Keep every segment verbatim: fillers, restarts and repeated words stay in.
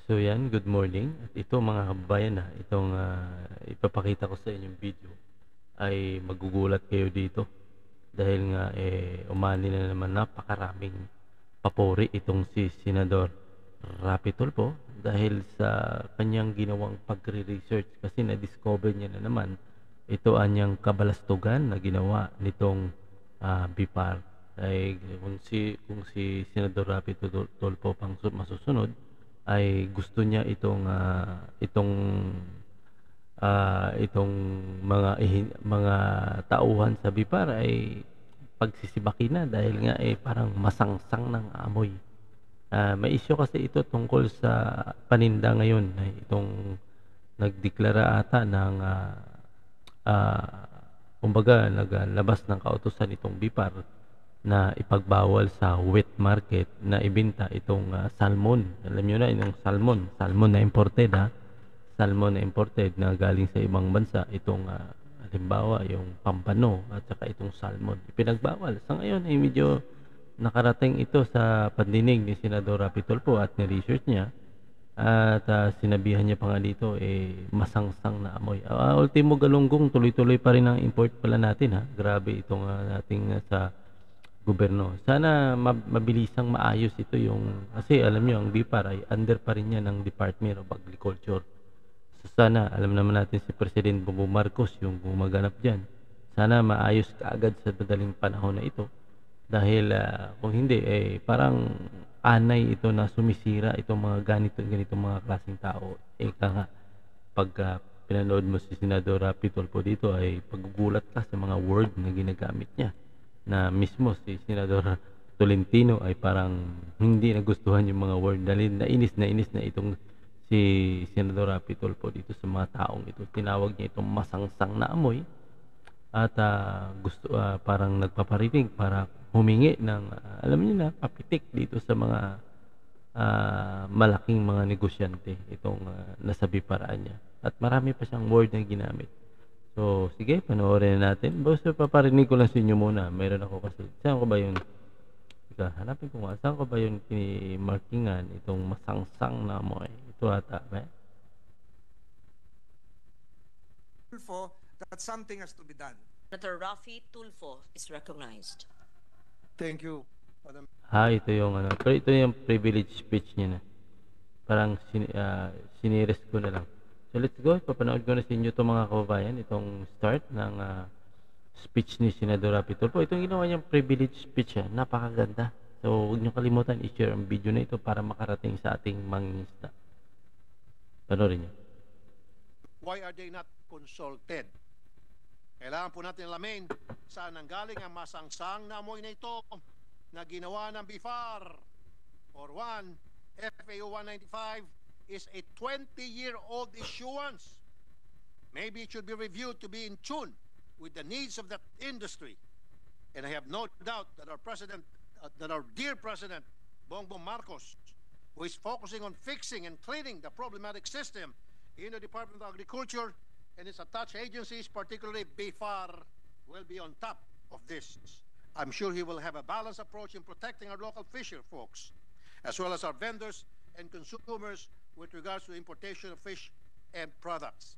So yan, good morning. At ito mga kababayan na itong ah, ipapakita ko sa inyong video ay magugulat kayo dito. Dahil nga eh umani na naman napakaraming papuri itong si Senador Raffy Tulfo dahil sa kanyang ginawang pagre-research kasi na-discover niya na naman ito anyang kabalastugan na ginawa nitong ah, B F A R. Ay kung si kung si Senador Raffy Tulfo pang su- masusunod ay gusto niya itong ah, itong ah, itong mga ihin- mga tauhan sa B F A R ay pagsisibaki na dahil nga eh parang masangsang ng amoy. Ah, may issue kasi ito tungkol sa paninda ngayon ay itong nagdeklara ata ng ah, ah, kumbaga naglabas ng kautusan itong B F A R na ipagbawal sa wet market na ibenta itong ah, salmon. Alam niyo na yung salmon, salmon na imported ha. Salmon na imported na galing sa ibang bansa itong ah, halimbawa yung pampano at saka itong salmon. Ipinagbawal. Sa ngayon ay medyo nakarating ito sa pandinig ni Senador Raffy Tulfo at ni-research niya at ah, sinabihan niya pa nga dito eh masangsang na amoy. Ah, ultimo galunggong tuloy-tuloy pa rin ang import pala natin ha. Grabe itong ah, nating ah, sa gobyerno. Sana mab- mabilisang maayos ito yung kasi alam niyo ang B F A R ay under pa rin yan ng Department of Agriculture. So sana alam naman natin si President Bongbong Marcos yung gumaganap diyan. Sana maayos kaagad sa madaling panahon na ito dahil ah, kung hindi eh parang anay ito na sumisira itong mga ganito ganitong mga klaseng tao. Eka nga pagka pinanood mo si Senador Raffy Tulfo dito ay paggugulat ka sa mga word na ginagamit niya na mismo si Senador Tolentino ay parang hindi nagustuhan yung mga word dahil nainis na inis na itong si Senador Raffy Tulfo dito sa mga taong ito. Tinawag niya itong masangsang na amoy at ah, gusto ah, parang nagpaparinig para humingi ng ah, alam niyo na papitik dito sa mga ah, malaking mga negosyante itong ah, nasabi paraan niya. At marami pa siyang word na ginamit. So, sige, panoorin na natin. Basta paparinig ko lang sa inyo muna. Meron ako kasi. Saan ko ba yung, ika, hanapin ko nga. Saan ko ba yung markingan itong masangsang na amoy? Ito ata, ba? Tulfo that something has to be done. Senator Raffy Tulfo is recognized. Thank you, Madam. Ha, ito yung ano. Pero ito yung privilege speech niya na. Parang sin, ah, siniris ko na lang. So let's go. Papanood ko na sa inyo itong mga kababayan. Itong start ng ah, speech ni Senador Raffy Tulfo. Itong ginawa niyang privilege speech. Ah. Napakaganda. So huwag niyo kalimutan i-share ang video na ito para makarating sa ating mangingisda. Panoorin niyo. Why are they not consulted? Kailangan po natin alamin saan nanggaling ang masangsang na amoy na ito na ginawa ng B F A R. For one, F A O one ninety-five is a twenty-year-old issuance. Maybe it should be reviewed to be in tune with the needs of that industry. And I have no doubt that our president, uh, that our dear president, Bongbong Marcos, who is focusing on fixing and cleaning the problematic system in the Department of Agriculture and its attached agencies, particularly B F A R, will be on top of this. I'm sure he will have a balanced approach in protecting our local fisher folks, as well as our vendors and consumers with regards to importation of fish and products.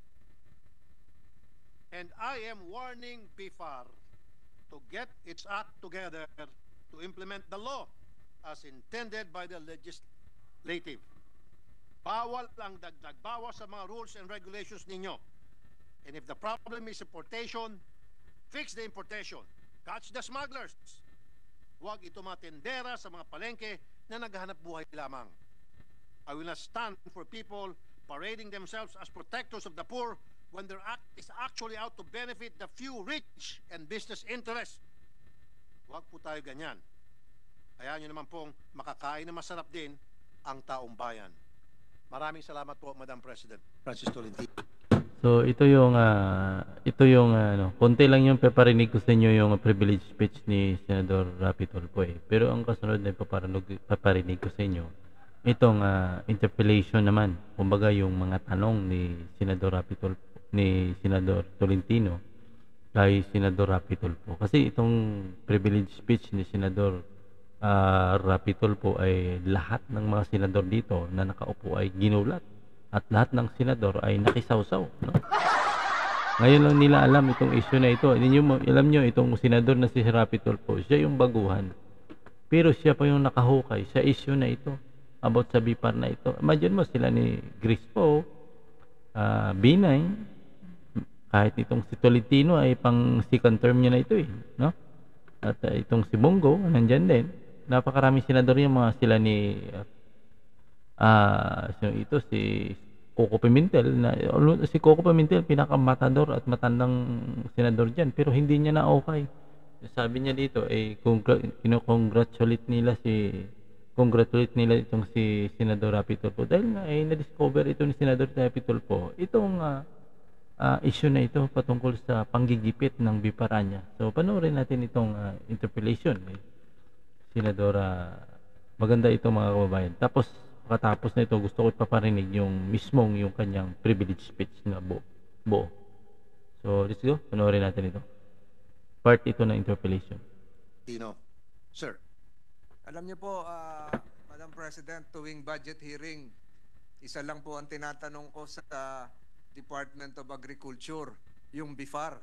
And I am warning B F A R to get its act together to implement the law as intended by the legislative. Bawal ang dagdag bawas sa mga rules and regulations ninyo. And if the problem is importation, fix the importation. Catch the smugglers. Huwag ito matendera sa mga palengke na naghahanap buhay lamang. I will not stand for people parading themselves as protectors of the poor when their act is actually out to benefit the few rich and business interests. Huwag po tayo ganyan. Kaya nyo naman pong makakain na masarap din ang taong bayan. Maraming salamat po, Madam President. Francis Tolentino. So ito yung ah, ito yung ah, ano, konti lang yung paparinig ko sa inyo yung privilege speech ni Senador Raffy Tulfo eh. Pero ang kasunod na paparinig, paparinig ko sa inyo itong ah, interpellation naman. Kumbaga yung mga tanong ni Senador Raffy Tulfo, ni Senador Tolentino kay Senador Raffy Tulfo. Kasi itong privilege speech ni Senador ah, Raffy Tulfo ay lahat ng mga senador dito na nakaupo ay ginulat at lahat ng senador ay nakisawsaw, no? Ngayon lang nila alam itong issue na ito. Ninyo, mo- alam nyo, itong senador na si Raffy Tulfo, siya yung baguhan. Pero siya pa yung nakahukay sa issue na ito, about sa B F A R na ito. Imagine mo sila ni Grispo, ah, Binay, kahit itong si Tolentino ay pang second term niya na ito eh, no? At uh, itong si Bongo, nandyan din. Napakaraming senador yung mga sila ni ah so ito si Coco Pimentel na si Coco Pimentel pinakamatador at matandang senador diyan pero hindi niya na okay. Sabi niya dito eh congra- kino-congratulate nila si congratulate nila itong si Senador Raffy Tulfo dahil nga eh na-discover ito ni Senador Raffy Tulfo itong ah, ah, issue na ito patungkol sa panggigipit ng B F A R niya. So panoorin natin itong ah, interpellation eh. Senadora, maganda ito mga kababayan. Tapos pagkatapos na ito gusto ko ipaparinig yung mismong yung kanyang privilege speech na buo. buo. So let's go, panoorin natin ito. Part ito ng interpellation. Tino. Sir. Alam niyo po, ah, Madam President, tuwing budget hearing, isa lang po ang tinatanong ko sa Department of Agriculture, yung B F A R.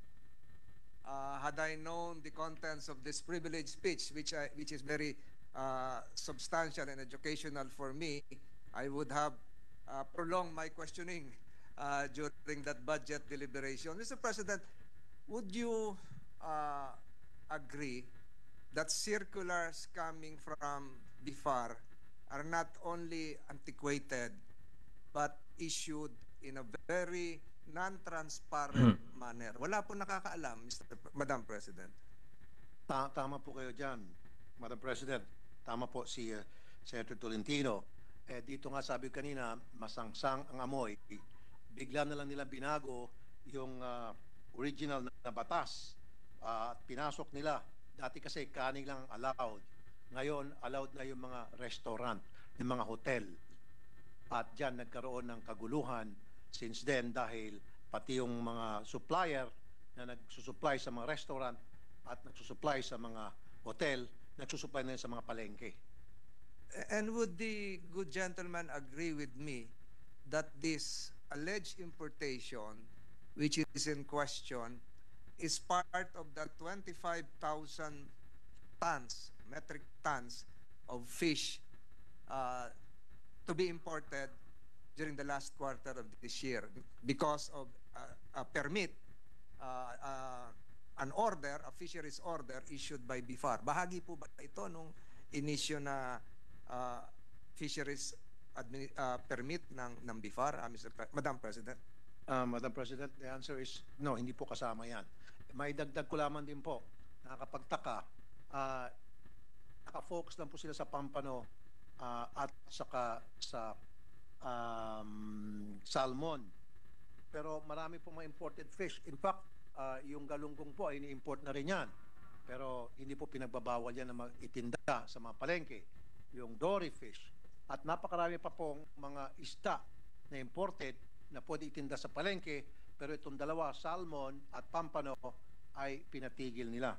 Uh, had I known the contents of this privileged speech, which I, which is very uh, substantial and educational for me, I would have uh, prolonged my questioning uh, during that budget deliberation. Mister President, would you uh, agree that circulars coming from B F A R are not only antiquated but issued in a very non-transparent manner? Wala po nakakaalam, Mister P- Madam President. Ta- tama po kayo dyan, Madam President. Tama po si uh, Senator Tolentino. Eh, dito nga sabi ko kanina, masang-sang ang amoy. Bigla na lang nila binago yung uh, original na, na batas uh, at pinasok nila. Dati kasi kaning lang allowed. Ngayon, allowed na yung mga restaurant, yung mga hotel. At dyan nagkaroon ng kaguluhan since then dahil pati yung mga supplier na nagsusupply sa mga restaurant at nagsusupply sa mga hotel, nagsusupply na sa mga palengke. And would the good gentleman agree with me that this alleged importation, which is in question, is part of the twenty-five thousand tons, metric tons of fish uh, to be imported during the last quarter of this year because of uh, a permit, uh, uh, an order, a fisheries order issued by B F A R. Bahagi po ba ito nung inisyo na uh, fisheries admini- uh, permit ng, ng B F A R, uh, Mister Pre- Madam President? Uh, Madam President, the answer is no, hindi po kasama yan. May dagdag ko lamang din po, nakakapagtaka, uh, nakafocus lang po sila sa pampano uh, at saka sa um, salmon. Pero marami po mga imported fish. In fact, uh, yung galunggong po ay ini-import na rin yan. Pero hindi po pinagbabawal yan na itinda sa mga palengke. Yung dory fish. At napakarami pa pong mga isda na imported na pwede itinda sa palengke, pero itong dalawa, salmon at pampano, ay pinatigil nila.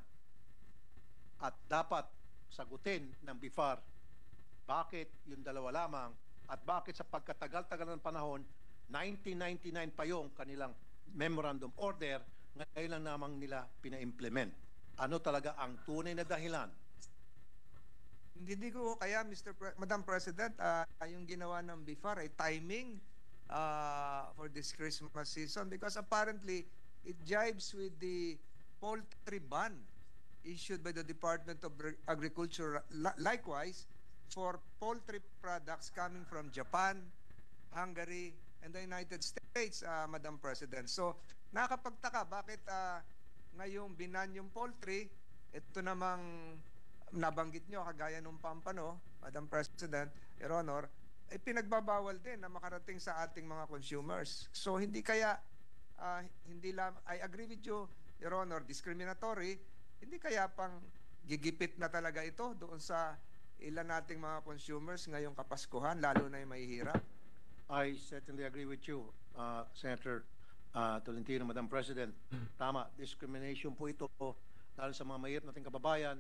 At dapat sagutin ng B F A R bakit yung dalawa lamang at bakit sa pagkatagal-tagal ng panahon, nineteen ninety-nine pa yung kanilang memorandum order, ngayon lang namang nila pina-implement. Ano talaga ang tunay na dahilan? Hindi ko kaya, Mister Pre- Madam President, uh, yung ginawa ng B F A R ay timing uh, for this Christmas season because apparently it jives with the poultry ban issued by the Department of Agriculture. Likewise, for poultry products coming from Japan, Hungary, and the United States, uh, Madam President. So, nakakapagtaka, bakit uh, ngayong binan yung poultry, ito namang nabanggit nyo, kagaya nung pampano, Madam President, Your Honor, ay pinagbabawal din na makarating sa ating mga consumers. So, hindi kaya, uh, hindi lang, I agree with you, Your Honor, discriminatory, hindi kaya pang gigipit na talaga ito doon sa ilan nating mga consumers ngayong Kapaskuhan, lalo na yung mahihirap? I certainly agree with you, uh, Senator uh, Tolentino, Madam President. Tama, discrimination po ito lalo sa mga mahirap nating kababayan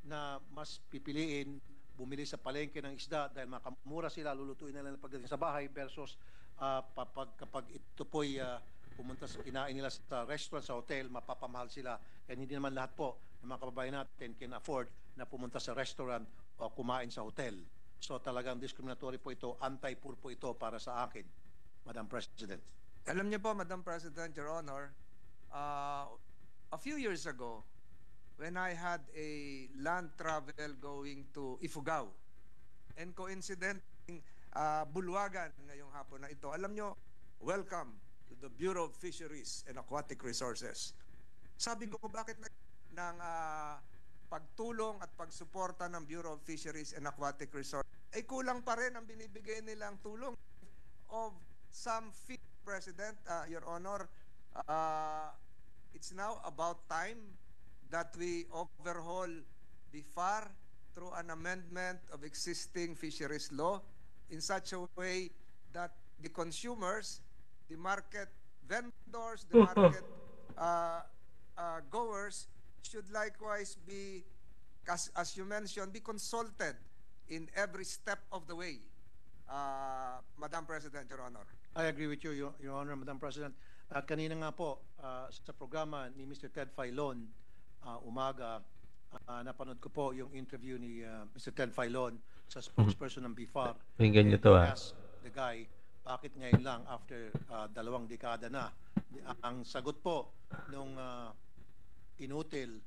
na mas pipiliin bumili sa palengke ng isda dahil makamura sila, lulutuin nila pagdating sa bahay versus uh, kapag, kapag ito po'y uh, pumunta sa kinain nila sa restaurant, sa hotel, mapapamahal sila. And hindi naman lahat po ng mga kababayan natin can afford na pumunta sa restaurant o kumain sa hotel. So talagang discriminatory po ito, anti-poor po ito para sa akin, Madam President. Alam niyo po, Madam President, Your Honor, uh, a few years ago, when I had a land travel going to Ifugao, and coincident, uh, Bulwagan ngayong hapon na ito, alam nyo, welcome to the Bureau of Fisheries and Aquatic Resources. Sabi ko, bakit na, ng uh, pagtulong at pagsuporta ng Bureau of Fisheries and Aquatic Resources, ay kulang pa rin ang binibigay nilang tulong of some fee, President, uh, Your Honor, uh, it's now about time that we overhaul B F A R through an amendment of existing fisheries law in such a way that the consumers, the market vendors, the market uh, uh, goers should likewise be, as, as you mentioned, be consulted in every step of the way, uh, Madam President, Your Honor. I agree with you, Your, Your Honor, Madam President. Uh, kanina nga po, uh, sa programa ni Mister Ted Filon, uh, umaga, uh, napanood ko po yung interview ni uh, Mister Ted Filon sa spokesperson ng B F A R. Pakinggan niyo to, He ah. asked the guy, bakit ngayon lang after uh, dalawang dekada na? Ang sagot po nung uh, inutil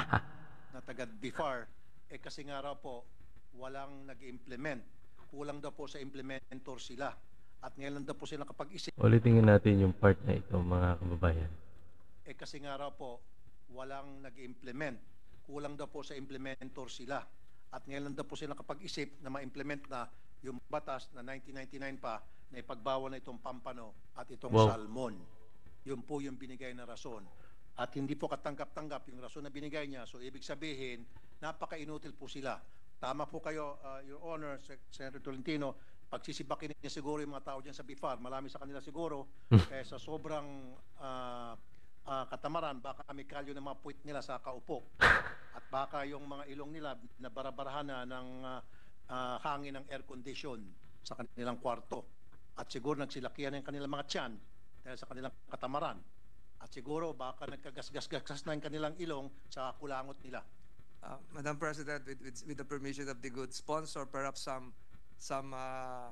na taga B F A R, eh kasi nga raw po, walang nag-implement. Kulang daw po sa implementor sila. At ngayon lang daw po sila kapag-isip. Ulitin natin yung part na ito, mga kababayan. Eh kasi nga raw po, walang nag-implement. Kulang daw po sa implementor sila. At ngayon lang daw po sila kapag-isip na ma-implement na yung batas na nineteen ninety-nine pa na ipagbawal na itong pampano at itong Wow. salmon. Yun po yung binigay na rason. At hindi po katanggap-tanggap yung rason na binigay niya. So ibig sabihin, napaka-inutil po sila. Tama po kayo, uh, Your Honor, Senator Tolentino, pagsisibakin niya siguro yung mga tao dyan sa B F A R, marami sa kanila siguro, kaya sa sobrang uh, uh, katamaran, baka may kalyo ng mga puwit nila sa kaupo. At baka yung mga ilong nila na barabarahan na ng uh, uh, hangin ng air condition sa kanilang kwarto. At siguro nagsilakihan ng kanilang mga tiyan dahil sa kanilang katamaran. At siguro baka nagkagasgas-gasgas na yung kanilang ilong sa kulangot nila. Uh, Madam President, with, with, with the permission of the good sponsor, perhaps some some uh,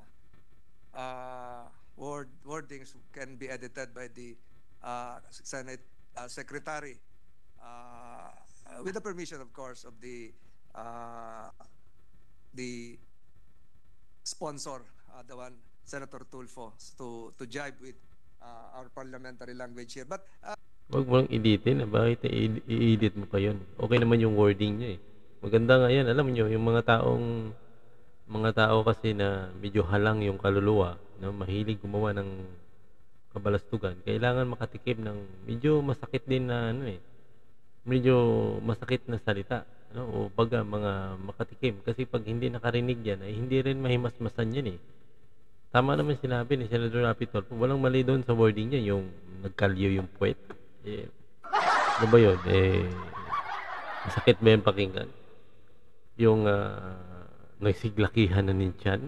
uh, word, wordings can be edited by the uh, Senate uh, Secretary, uh, with the permission, of course, of the uh, the sponsor, uh, the one, Senator Tulfo, to to jibe with uh, our parliamentary language here. But uh, Huwag mo lang editin. Bakit i- i-edit mo pa yun? Okay naman yung wording niya eh. Maganda nga yan. Alam niyo, yung mga taong mga tao kasi na medyo halang yung kaluluwa, no? Mahilig gumawa ng kabalastugan, kailangan makatikim ng medyo masakit din na ano eh. Medyo masakit na salita, no? O baga mga makatikim. Kasi pag hindi nakarinig yan, ay hindi rin mahimasmasan yan eh. Tama naman sinabi ni Senator Raffy, walang mali doon sa wording niya, yung nagkalyo yung puwet. Eh, ano ba yun? Eh, masakit ba yung pakinggan? Yung uh, nagsiglakihan na ng tiyan.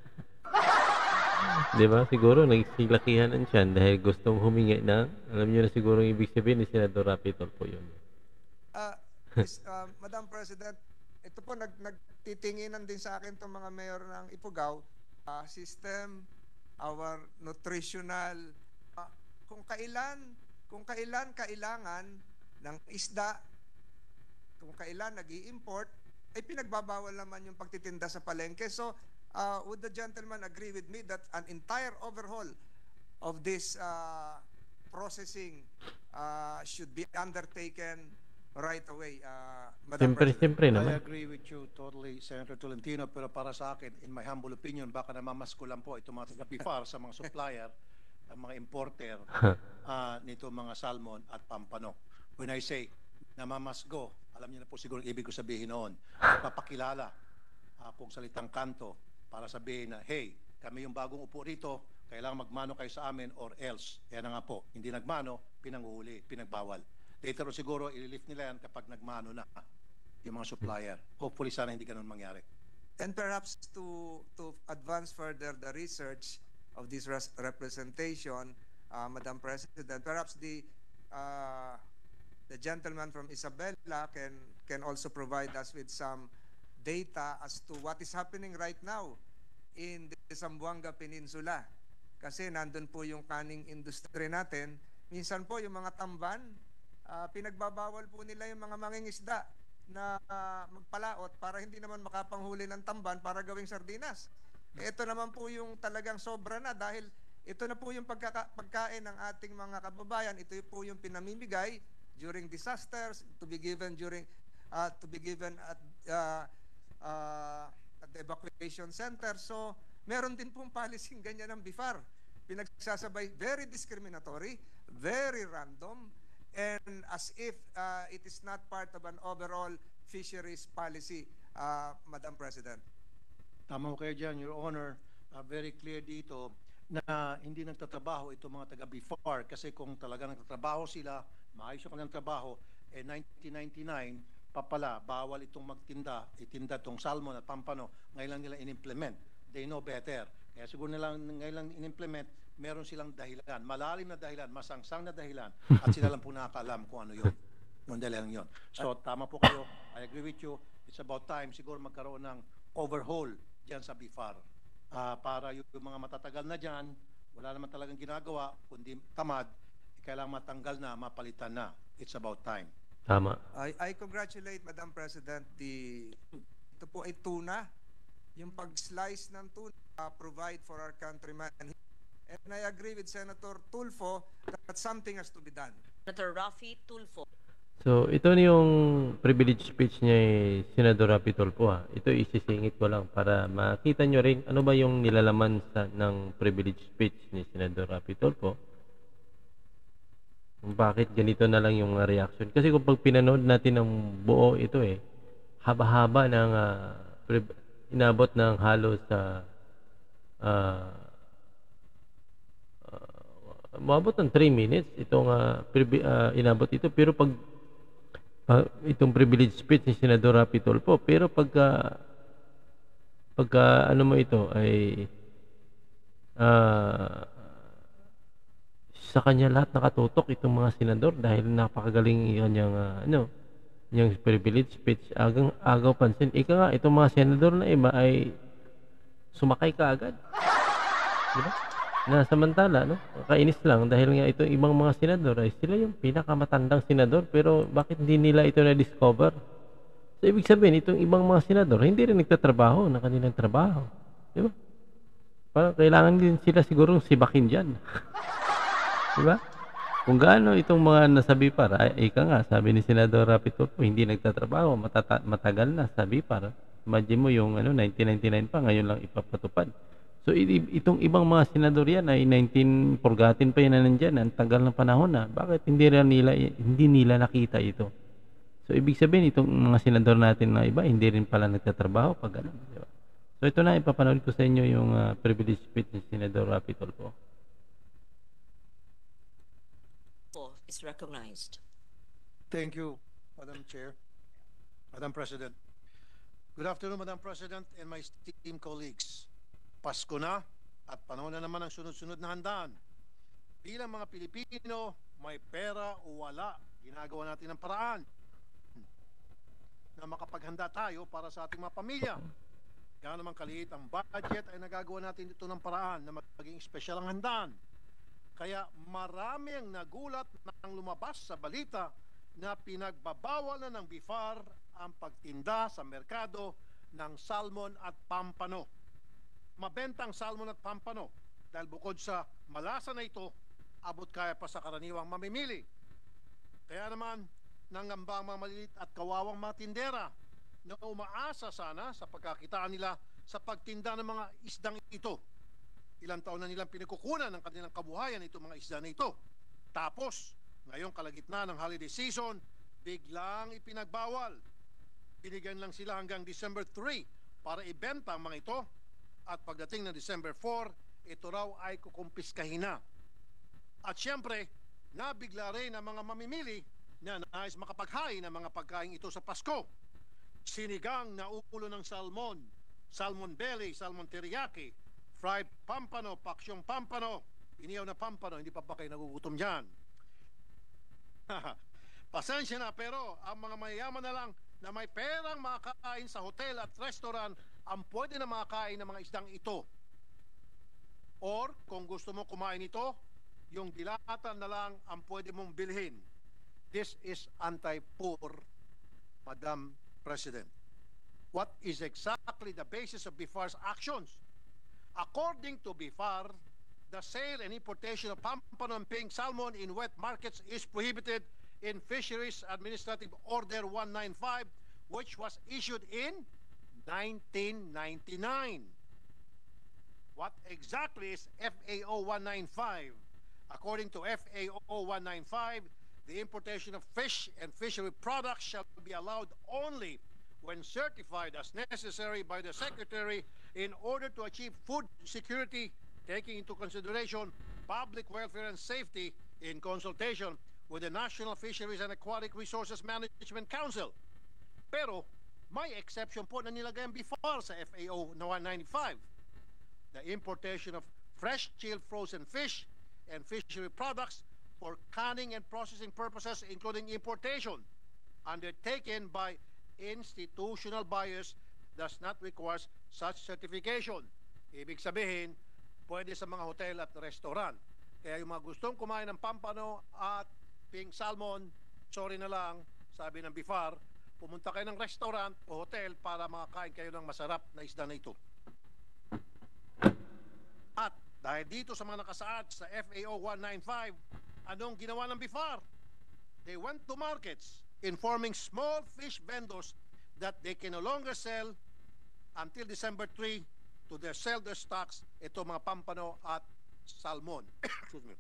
Di ba? Siguro nagsiglakihan ng tiyan dahil gustong humingi na. Alam niyo na siguro yung ibig sabihin ni Senator Raffy po yun. Uh, Miz, uh, Madam President, ito po nag, nagtitinginan din sa akin itong mga mayor ng Ifugao, uh, system, our nutritional, uh, kung kailan, kung kailan kailangan ng isda, kung kailan nag-i-import, ay pinagbabawal naman yung pagtitinda sa palengke. So, uh, would the gentleman agree with me that an entire overhaul of this uh, processing uh, should be undertaken right away, uh, Madam Siyempre, President? siyempre I naman. agree with you totally, Senator Tolentino, pero para sa akin, in my humble opinion, baka namamasko lang po itong mga taga-B F A R sa mga supplier, ang mga importer uh, nito mga salmon at pampano. When I say namamasgo, alam niyo na po siguro ibig ko sabihin noon, papakilala uh, kung salitang kanto para sabihin na, hey, kami yung bagong upo rito, kailangan magmano kayo sa amin or else. Kaya na nga po, hindi nagmano, pinanguhuli, pinagbawal. Later siguro, ililift nila yan kapag nagmano na. yung mga supplier. Hopefully sana hindi ganun mangyari. And perhaps to to advance further the research of this res- representation, uh, Madam President, perhaps the uh, the gentleman from Isabela can can also provide us with some data as to what is happening right now in the Zamboanga Peninsula. Kasi nandun po yung kaning industry natin. Minsan po yung mga tamban, uh, pinagbabawal po nila yung mga mangingisda na uh, magpalaot para hindi naman makapanghuli ng tamban para gawing sardinas. Eh, ito naman po yung talagang sobra na dahil ito na po yung pagkaka- pagkain ng ating mga kababayan. Ito po yung pinamimigay during disasters, to be given during uh, to be given at uh, uh, at the evacuation center. So, meron din pong policy ganyan ng B F A R. Pinagsasabay, very discriminatory, very random, and as if uh, it is not part of an overall fisheries policy, uh, Madam President. Tama ko kayo dyan, Your Honor. Uh, very clear dito na hindi nagtatrabaho itong mga taga-B F A R kasi kung talaga nagtatrabaho sila, maayos yung kanilang trabaho, eh nineteen ninety-nine, papala, bawal itong magtinda, itinda itong salmon at pampano, ngayon lang nila in-implement. They know better. Kaya siguro nila ngayon lang in-implement, meron silang dahilan, malalim na dahilan, masang-sang na dahilan, at sila lang po nakakaalam kung ano yun. Yung dahilan yun. So, tama po kayo. I agree with you. It's about time siguro magkaroon ng overhaul dyan sa B F A R. Uh, para yung, yung mga matatagal na dyan, wala naman talagang ginagawa, kundi tamad, kailangan matanggal na, mapalitan na. It's about time. Tama. I, I congratulate, Madam President, the, ito po ay tuna. Yung pag-slice ng tuna, uh, provide for our countrymen. And I agree with Senator Tulfo that something has to be done. Senator Raffy Tulfo. So, ito na yung privilege speech niya eh, Senador Raffy Tulfo ha. Ito isisingit ko lang para makita nyo rin ano ba yung nilalaman sa, ng privilege speech ni Senador Raffy Tulfo. Bakit ganito na lang yung uh, reaction. Kasi kung pag pinanood natin ng buo ito eh, haba-haba ng uh, inabot ng halos sa uh, uh, umabot ng three minutes itong uh, uh, inabot ito. Pero pag uh, itong privilege speech ni Senador Raffy Tulfo, pero pagka pagka ano mo ito ay uh, sa kanya lahat nakatutok itong mga senador dahil napakagaling kanyang uh, ano yung privilege speech. Agang agaw pansin ika nga itong mga senador na iba ay sumakay ka agad, diba? Na samantala no kainis lang dahil nga itong ibang mga senador ay sila yung pinakamatandang senador pero bakit hindi nila ito na discover. So ibig sabihin itong ibang mga senador hindi rin nagtatrabaho na kanilang trabaho, diba? Parang kailangan din sila siguro sibakin diyan. Diba? Kung gaano itong mga nasabi para, ay ika nga, sabi ni Senador Raffy Tulfo, hindi nagtatrabaho, matata- matagal na, sabi para. Imagine mo yung ano, nineteen ninety-nine pa, ngayon lang ipapatupad. So it- itong ibang mga senador yan ay nineteen forgotten pa yan na nandyan, ang tagal ng panahon na. Bakit hindi nila, hindi nila nakita ito? So ibig sabihin, itong mga senador natin na iba, hindi rin pala nagtatrabaho pag ano. Diba? So ito na, ipapanood ko sa inyo yung uh, privilege speech ni Senador Raffy Tulfo. Is recognized. Thank you, Madam Chair. Madam President. Good afternoon, Madam President and my esteemed colleagues. Pasko na at panahon na naman ang sunod-sunod na handaan. Bilang mga Pilipino, may pera o wala, ginagawa natin ang paraan na makapaghanda tayo para sa ating mga pamilya. Kaya naman kaliit ang budget ay nagagawa natin dito ng paraan na maging espesyal ang handaan. Kaya marami ang nagulat nang lumabas sa balita na pinagbabawal na ng B F A R ang pagtinda sa merkado ng salmon at pampano. Mabenta ang salmon at pampano dahil bukod sa malasa na ito, abot kaya pa sa karaniwang mamimili. Kaya naman, nangamba ang mga maliliit at kawawang mga tindera na umaasa sana sa pagkakitaan nila sa pagtinda ng mga isdang ito. Ilang taon na nilang pinagkukunan ng kanilang kabuhayan itong mga isda na ito. Tapos, ngayong kalagitnaan ng holiday season, biglang ipinagbawal. Binigyan lang sila hanggang December third para ibenta ang mga ito at pagdating ng December fourth, ito raw ay kukumpiskahin na. At siyempre, nabigla rin ang mga mamimili na nais makapaghain ng mga pagkain ito sa Pasko. sinigang na ulo ng salmon, salmon belly, salmon teriyaki, fried pampano, paksyong pampano, iniyaw na pampano, hindi pa ba kayo nagugutom dyan? Pasensya na, pero ang mga mayayaman na lang na may perang makakain sa hotel at restaurant ang pwede na makakain ng mga isdang ito. Or kung gusto mo kumain ito, yung dilata na lang ang pwede mong bilhin. This is anti-poor, Madam President. What is exactly the basis of B F A R's actions? According to B F A R, the sale and importation of pampano and pink salmon in wet markets is prohibited in Fisheries Administrative Order one ninety-five, which was issued in nineteen ninety-nine. What exactly is F A O one ninety-five? According to F A O one ninety-five, the importation of fish and fishery products shall be allowed only when certified as necessary by the Secretary in order to achieve food security, taking into consideration public welfare and safety in consultation with the National Fisheries and Aquatic Resources Management Council. Pero may exception po na nilagay ang B F A R sa F A O na one ninety-five. The importation of fresh chilled frozen fish and fishery products for canning and processing purposes, including importation, undertaken by institutional buyers does not require such certification. Ibig sabihin, pwede sa mga hotel at restaurant. Kaya yung mga gustong kumain ng pampano at pink salmon, sorry na lang, sabi ng B F A R, pumunta kayo ng restaurant o hotel para makakain kayo ng masarap na isda na ito. At dahil dito sa mga nakasaad sa F A O one ninety-five, anong ginawa ng B F A R? They went to markets informing small fish vendors that they can no longer sell until December third to their sell their stocks, ito mga pampano at salmon. Excuse me.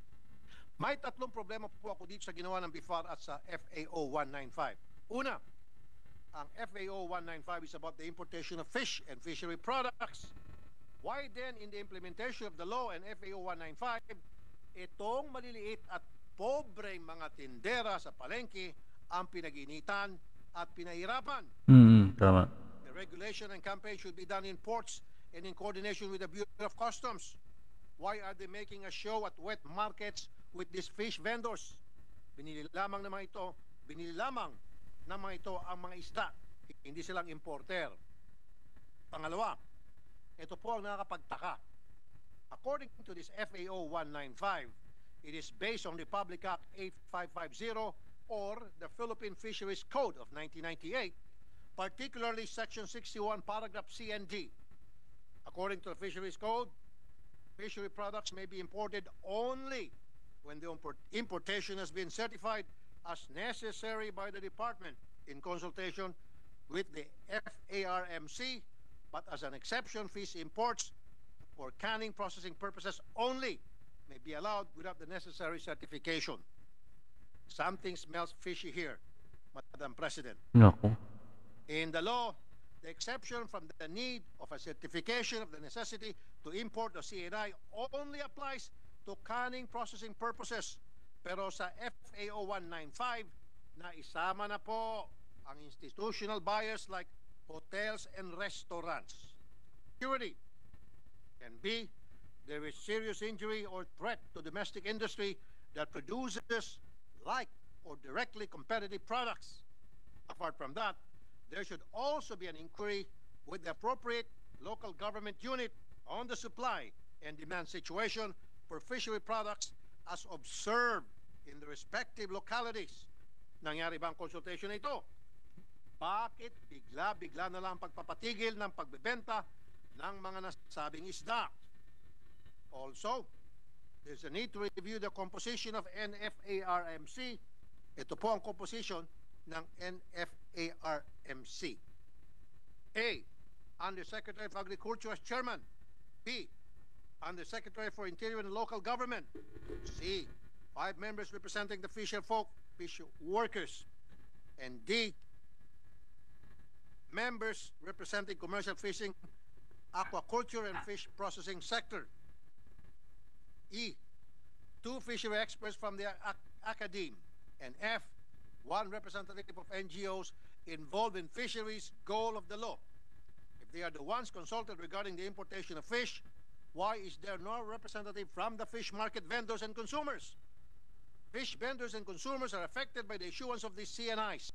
May tatlong problema po ako dito sa ginawa ng B F A R at sa F A O one ninety-five. Una, ang F A O one ninety-five is about the importation of fish and fishery products. Why then in the implementation of the law and F A O one ninety-five, itong maliliit at pobreng mga tindera sa palengke ang pinag-initan at pinahirapan? Mm, tama. The regulation and campaign should be done in ports and in coordination with the Bureau of Customs. Why are they making a show at wet markets with these fish vendors? Binili lamang naman ito, binili lamang naman ito ang mga isda, hindi silang importer. Pangalawa, ito po ang nakakapagtaka. According to this F A O one ninety-five, it is based on Republic Act eighty-five fifty or the Philippine Fisheries Code of nineteen ninety-eight, particularly Section sixty-one, Paragraph C and D. According to the Fisheries Code, fishery products may be imported only when the importation has been certified as necessary by the department in consultation with the F A R M C, but as an exception, fish imports for canning processing purposes only may be allowed without the necessary certification. Something smells fishy here, Madam President. Naku. In the law, the exception from the need of a certification of the necessity to import the C N I only applies to canning processing purposes. Pero sa F A O one ninety-five, na isama na po ang institutional buyers like hotels and restaurants. Security. And B, there is serious injury or threat to domestic industry that produces like or directly competitive products. Apart from that, there should also be an inquiry with the appropriate local government unit on the supply and demand situation for fishery products as observed in the respective localities. Nangyari ba ang consultation na ito? Bakit bigla-bigla na lang pagpapatigil ng pagbebenta ng mga nasabing isda? Also, there's a need to review the composition of N F A R M C. Ito po ang composition ng N F A R M C. A. Undersecretary of Agriculture as chairman. B. Undersecretary for Interior and Local Government. C. Five members representing the fisher folk, fish workers. And D. Members representing commercial fishing, aquaculture, and fish processing sector. E. Two fishery experts from the ac academe. And F. One representative of N G Os involved in fisheries goal of the law? If they are the ones consulted regarding the importation of fish, why is there no representative from the fish market vendors and consumers? Fish vendors and consumers are affected by the issuance of these C N Is.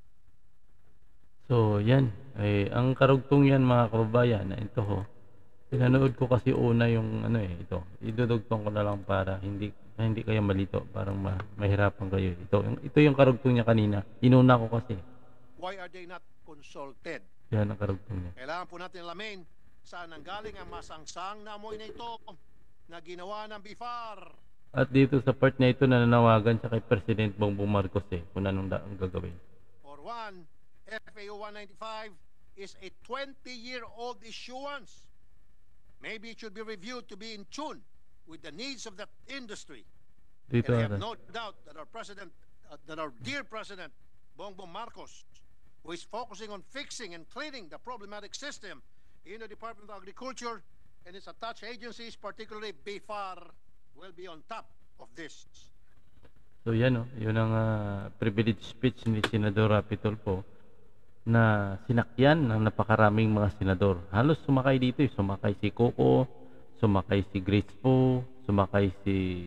So, yan. Eh, ang karugtong yan mga kababayan na ito ho. Pinanood ko kasi una yung ano eh, ito. Idudugtong ko na lang para hindi hindi kayo malito. Parang ma mahirapan kayo. Ito, yung, ito yung karugtong niya kanina. Inuna ko kasi. Why are they not consulted? Yan ang karugtong niya. Kailangan po natin alamin saan nanggaling ang masang-sang na amoy na ito na ginawa ng B F A R. At dito sa part na ito, nananawagan siya kay President Bongbong Marcos eh, kung anong daang gagawin. For one, F A O one ninety-five is a twenty-year-old issuance. Maybe it should be reviewed to be in tune with the needs of that industry. Dito And I have ata. no doubt that our president, uh, that our dear president, Bongbong Marcos, who is focusing on fixing and cleaning the problematic system in the Department of Agriculture and its attached agencies, particularly B F A R, will be on top of this. So yan o, yun ang uh, privilege speech ni Senador Raffy Tulfo na sinakyan ng napakaraming mga senador. Halos sumakay dito eh. Sumakay si Coco, sumakay si Grace Po, sumakay si...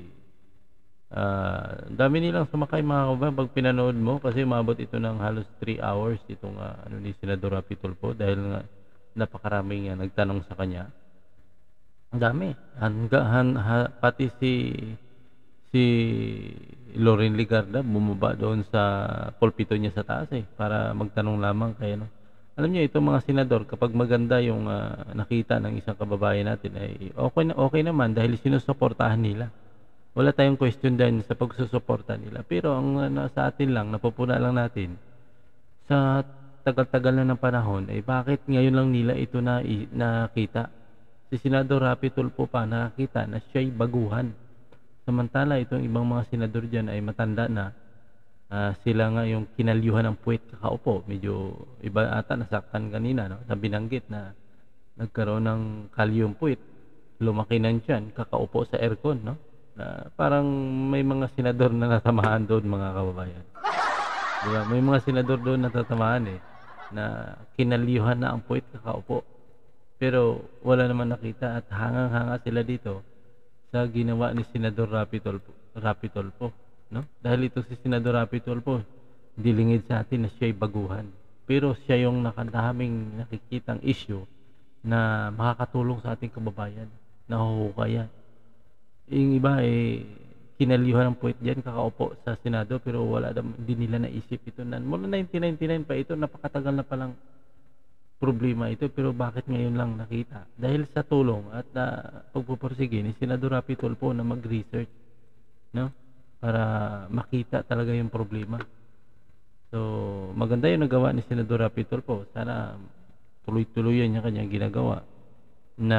Uh, dami nilang sumakay mga kababayan pag pinanood mo kasi umabot ito ng halos three hours itong uh, ano ni Senador Raffy Tulfo dahil nga napakaraming uh, nagtanong sa kanya. Ang dami. Hangga, han, ha, pati si si Loren Ligarda bumaba doon sa pulpito niya sa taas eh para magtanong lamang kay ano. Alam niyo itong mga senador kapag maganda yung uh, nakita ng isang kababayan natin ay okay na okay naman dahil sinusuportahan nila. Wala tayong question din sa pagsusuporta nila. Pero ang uh, sa atin lang napupuna lang natin sa tagal-tagal na ng panahon ay bakit ngayon lang nila ito na nakita. Si Senador Raffy Tulfo pa nakakita na siya'y baguhan. Samantala itong ibang mga senador dyan ay matanda na uh, sila nga yung kinalyuhan ng puwet kakaupo. Medyo iba ata nasaktan kanina no? Na binanggit na nagkaroon ng kalyong puwet. Lumaki ng tiyan kakaupo sa aircon. No? Na parang may mga senador na natamahan doon mga kababayan. Diba? May mga senador doon na natatamaan eh. Na kinalyuhan na ang puwet kakaupo. Pero wala naman nakita at hangang-hanga sila dito sa ginawa ni Senador Raffy Tulfo, Raffy Tulfo, no? Dahil ito si Senador Raffy Tulfo, dilingid sa atin na siya'y baguhan. Pero siya yung nakadaming nakikitang issue na makakatulong sa ating kababayan, nahuhukayan. Yung iba eh kinalyuhan ng puwet diyan kakaupo sa Senado pero wala hindi nila naisip ito na mula nineteen ninety-nine pa ito, napakatagal na palang problema ito pero bakit ngayon lang nakita dahil sa tulong at uh, pagpupursige ni Senador Raffy Tulfo na mag-research no para makita talaga yung problema. So maganda yung nagawa ni Senador Raffy Tulfo, sana tuloy-tuloy yan yung kanyang ginagawa na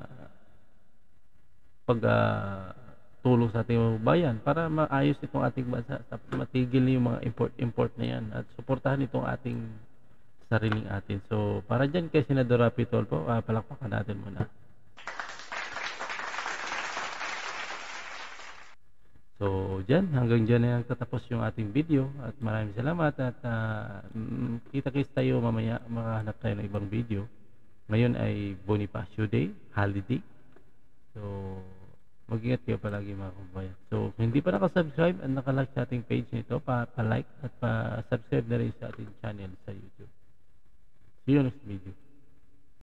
pag uh, tulong sa ating bayan para maayos itong ating bansa at matigil yung mga import-import na yan at suportahan itong ating sariling atin. So, para dyan kay Senador Raffy Tulfo, uh, palakpakan natin muna. So, dyan, hanggang dyan na nagtatapos yung ating video at maraming salamat at uh, kita-kits tayo mamaya, makahanap tayo ng ibang video. Ngayon ay Bonifacio Day, holiday. So, mag-ingat kayo palagi mga kababayan. So, kung hindi pa nakasubscribe at nakalike sa ating page nito, pa-like at pa-subscribe na rin sa ating channel sa YouTube. See you next video.